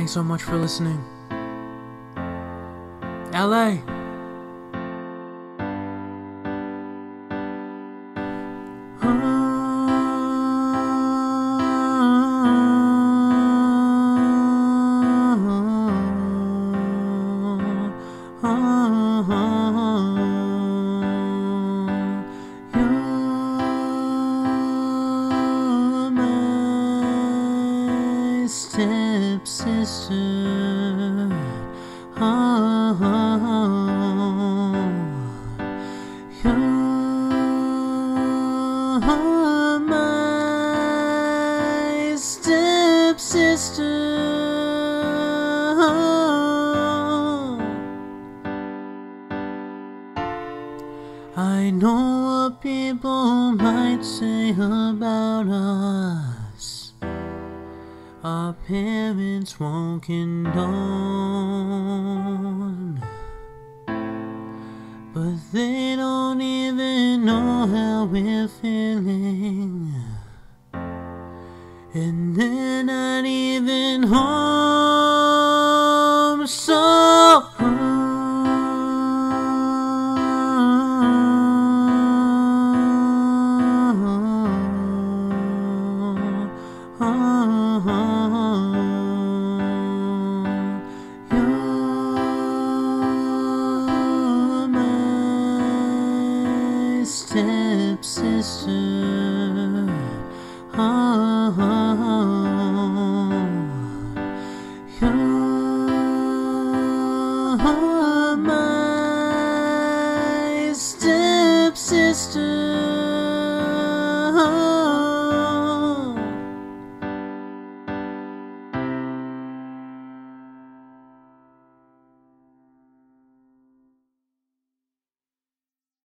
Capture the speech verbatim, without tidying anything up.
Thanks so much for listening. L A Stepsister, oh, oh, oh. You're my stepsister. Oh. I know what people might say about us. Our parents won't condone, but they don't even know how we're feeling, and they're not even home.